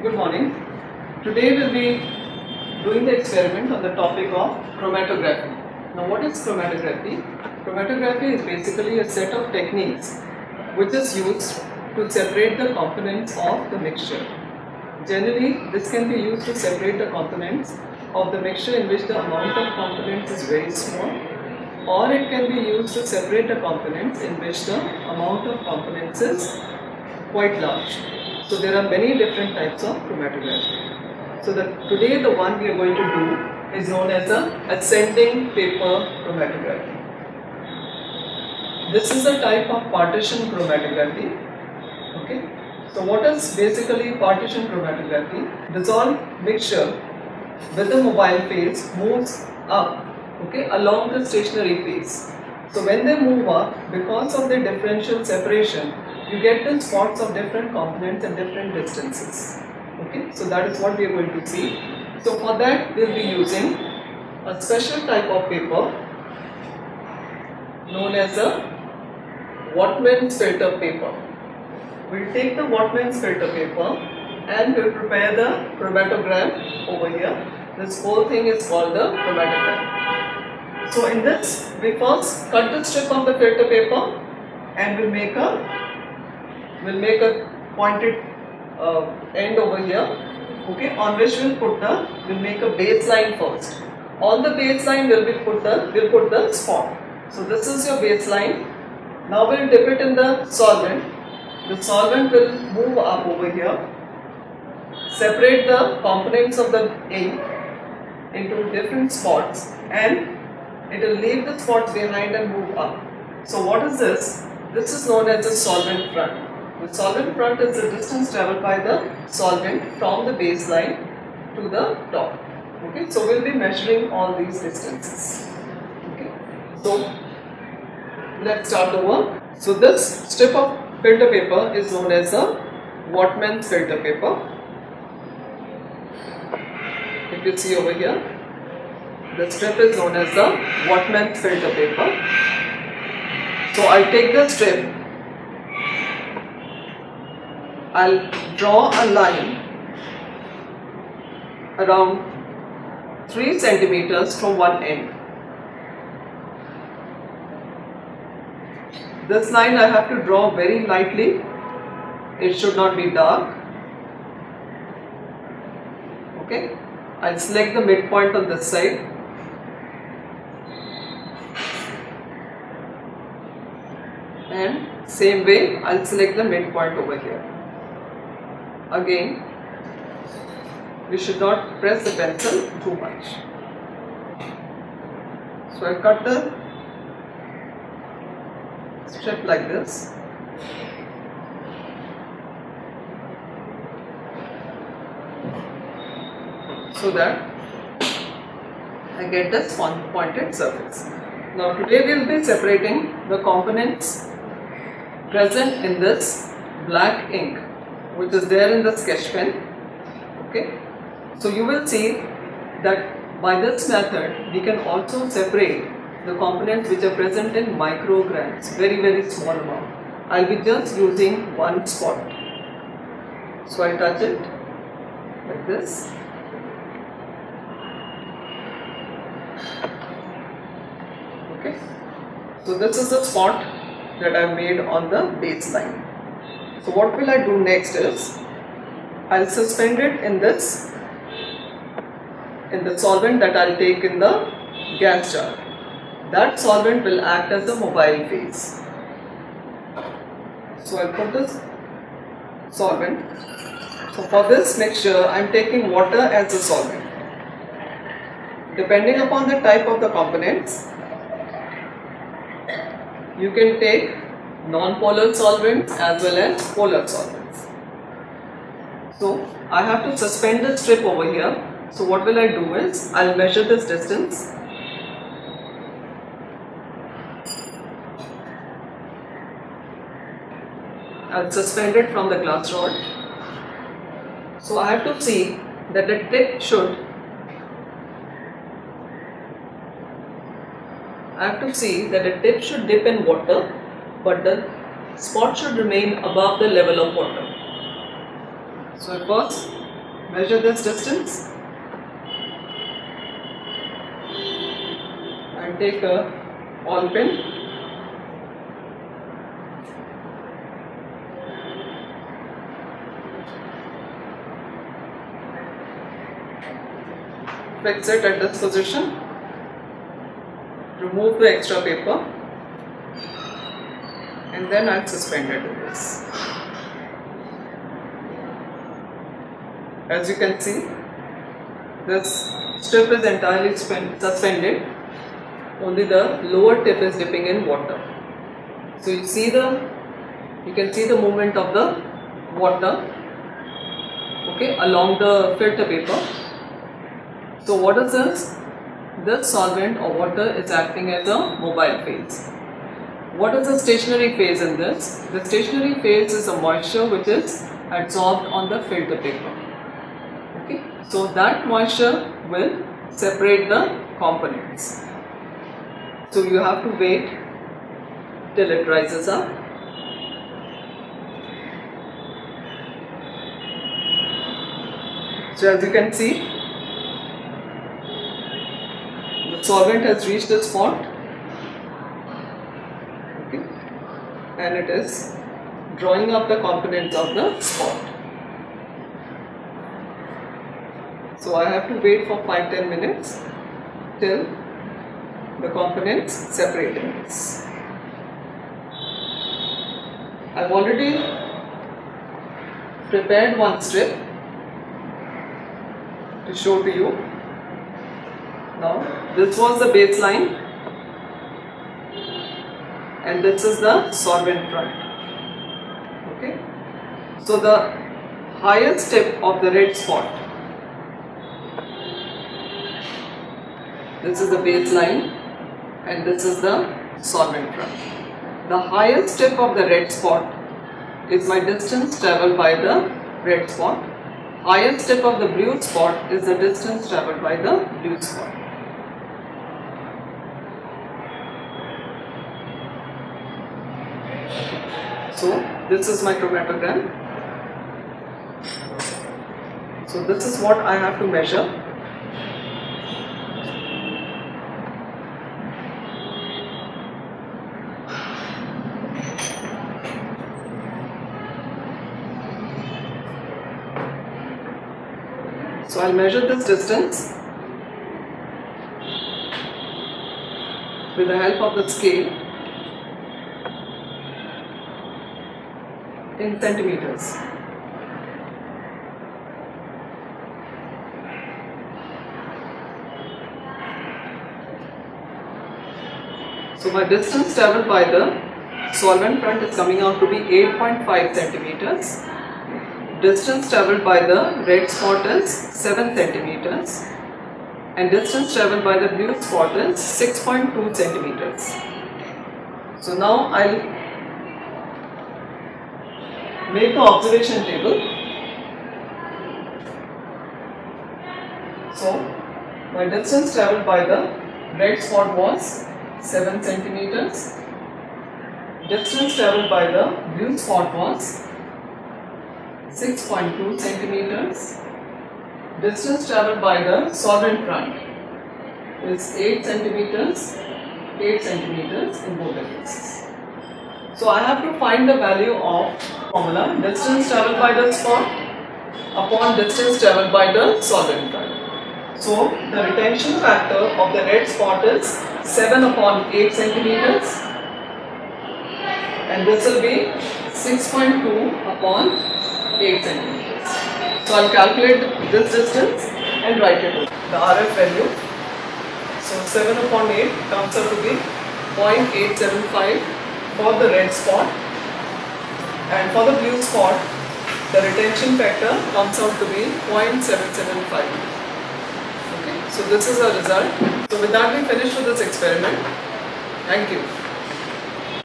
Good morning. Today we'll be doing the experiment on the topic of chromatography. Now what is chromatography? Chromatography is basically a set of techniques which is used to separate the components of the mixture. Generally, this can be used to separate the components of the mixture in which the amount of components is very small, or it can be used to separate the components in which the amount of components is quite large. So there are many different types of chromatography. So today the one we are going to do is known as the ascending paper chromatography. This is a type of partition chromatography. Okay. So what is basically partition chromatography? Dissolved mixture with the mobile phase moves up, okay, along the stationary phase. So when they move up, because of the differential separation, you get the spots of different components and different distances. Okay, so that is what we are going to see. So for that we will be using a special type of paper known as a Wattman's filter paper. We will take the Wattman's filter paper and we will prepare the chromatogram over here. This whole thing is called the chromatogram. So in this, we first cut the strip of the filter paper and we'll make a pointed end over here, okay, on which we'll make a baseline first. On the baseline we'll put the spot. So this is your baseline. Now we'll dip it in the solvent. The solvent will move up over here, separate the components of the ink into different spots, and it will leave the spots behind and move up. So what is this? This is known as the solvent front. The solvent front is the distance travelled by the solvent from the baseline to the top. Okay, so we'll be measuring all these distances. Okay, so let's start the work. So this strip of filter paper is known as the Wattman's filter paper. If you see over here, the strip is known as the Wattman's filter paper. So I'll take the strip, I'll draw a line around 3 centimeters from one end. This line I have to draw very lightly. It should not be dark. Okay, I'll select the midpoint on this side. And same way I'll select the midpoint over here. Again, we should not press the pencil too much. So I cut the strip like this. So that I get this pointed surface. Now today we will be separating the components present in this black ink which is there in the sketch pen. Okay, so you will see that by this method we can also separate the components which are present in micrograms, very small amount. I'll be just using one spot. So I touch it like this. Okay, so this is the spot that I made on the baseline. So what will I do next is, I'll suspend it in the solvent that I'll take in the gas jar. That solvent will act as the mobile phase. So I'll put this solvent. So for this mixture, I'm taking water as the solvent. Depending upon the type of the components, you can take non-polar solvents as well as polar solvents. So I have to suspend the strip over here. So what will I do is, I'll measure this distance. I'll suspend it from the glass rod. So I have to see that the tip should dip in water, but the spot should remain above the level of water. So I first measure this distance and take a ball pin. Fix it at this position. Remove the extra paper and then I'll suspend it in this. As you can see, this strip is entirely suspended. Only the lower tip is dipping in water. So you can see the movement of the water, okay, along the filter paper. So what is this? This solvent or water is acting as a mobile phase. What is the stationary phase in this? The stationary phase is the moisture which is absorbed on the filter paper. Okay, so that moisture will separate the components. So you have to wait till it rises up. So as you can see, the solvent has reached the spot, okay, and it is drawing up the components of the spot. So I have to wait for 5-10 minutes till the components separate in this. I've already prepared one strip to show to you. Now this was the baseline and this is the solvent front. Okay, so the highest tip of the red spot, this is the baseline and this is the solvent front. The highest tip of the red spot is my distance travelled by the red spot. Highest tip of the blue spot is the distance travelled by the blue spot. So this is my chromatogram. So this is what I have to measure. So I'll measure this distance with the help of the scale in centimeters. So my distance travelled by the solvent front is coming out to be 8.5 centimeters. Distance travelled by the red spot is 7 centimeters and distance travelled by the blue spot is 6.2 centimeters. So now I'll make the observation table. So my distance travelled by the red spot was 7 centimeters. Distance travelled by the blue spot was 6.2 centimeters. Distance travelled by the solvent front is 8 centimeters in both the cases. So I have to find the value of formula distance travelled by the spot upon distance travelled by the solvent front. So the retention factor of the red spot is 7 upon 8 centimeters and this will be 6.2 upon 8 centimeters. So I'll calculate this distance and write it down. The RF value. So 7 upon 8 comes out to be 0.875 for the red spot, and for the blue spot the retention factor comes out to be 0.775. Okay, so this is our result. So with that we finish with this experiment. Thank you.